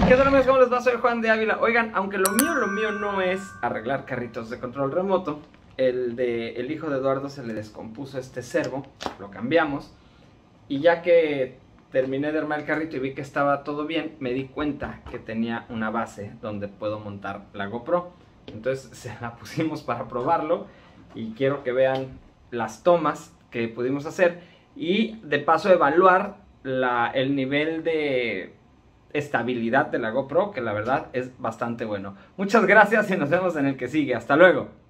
¿Qué tal amigos? ¿Cómo les va? Soy Juan de Ávila. Oigan, aunque lo mío no es arreglar carritos de control remoto, el hijo de Eduardo se le descompuso este servo, lo cambiamos, y ya que terminé de armar el carrito y vi que estaba todo bien, me di cuenta que tenía una base donde puedo montar la GoPro. Entonces se la pusimos para probarlo y quiero que vean las tomas que pudimos hacer y de paso evaluar el nivel de estabilidad de la GoPro, que la verdad es bastante bueno. Muchas gracias y nos vemos en el que sigue. Hasta luego.